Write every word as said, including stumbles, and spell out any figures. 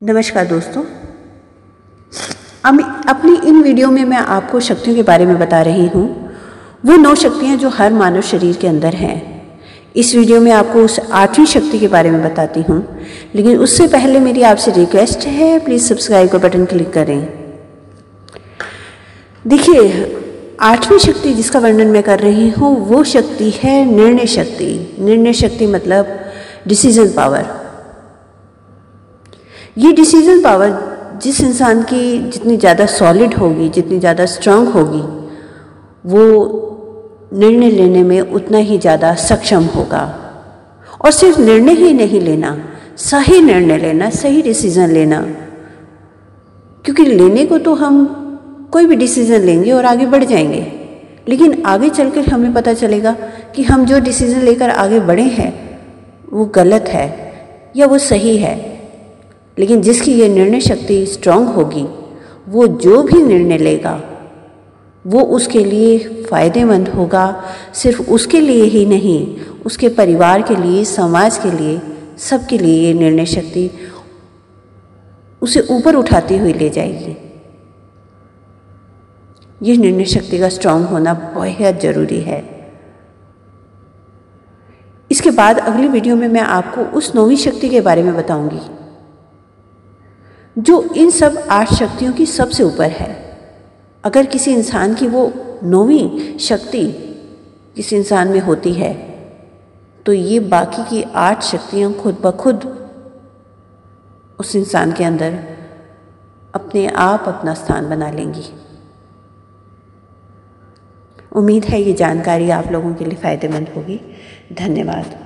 नमस्कार दोस्तों, अपनी इन वीडियो में मैं आपको शक्तियों के बारे में बता रही हूँ। वो नौ शक्तियाँ जो हर मानव शरीर के अंदर हैं। इस वीडियो में आपको उस आठवीं शक्ति के बारे में बताती हूँ, लेकिन उससे पहले मेरी आपसे रिक्वेस्ट है, प्लीज़ सब्सक्राइब का बटन क्लिक करें। देखिए, आठवीं शक्ति जिसका वर्णन मैं कर रही हूँ वो शक्ति है निर्णय शक्ति। निर्णय शक्ति मतलब डिसीजन पावर। ये डिसीजन पावर जिस इंसान की जितनी ज़्यादा सॉलिड होगी, जितनी ज़्यादा स्ट्रांग होगी, वो निर्णय लेने में उतना ही ज़्यादा सक्षम होगा। और सिर्फ निर्णय ही नहीं लेना, सही निर्णय लेना, सही डिसीजन लेना। क्योंकि लेने को तो हम कोई भी डिसीजन लेंगे और आगे बढ़ जाएंगे, लेकिन आगे चलकर हमें पता चलेगा कि हम जो डिसीजन लेकर आगे बढ़े हैं वो गलत है या वो सही है। लेकिन जिसकी ये निर्णय शक्ति स्ट्रांग होगी, वो जो भी निर्णय लेगा वो उसके लिए फ़ायदेमंद होगा। सिर्फ उसके लिए ही नहीं, उसके परिवार के लिए, समाज के लिए, सबके लिए ये निर्णय शक्ति उसे ऊपर उठाती हुई ले जाएगी। ये निर्णय शक्ति का स्ट्रांग होना बहुत ज़रूरी है। इसके बाद अगली वीडियो में मैं आपको उस नौवीं शक्ति के बारे में बताऊंगी जो इन सब आठ शक्तियों की सबसे ऊपर है। अगर किसी इंसान की वो नौवीं शक्ति किसी इंसान में होती है तो ये बाकी की आठ शक्तियाँ खुद ब खुद उस इंसान के अंदर अपने आप अपना स्थान बना लेंगी। उम्मीद है ये जानकारी आप लोगों के लिए फ़ायदेमंद होगी। धन्यवाद।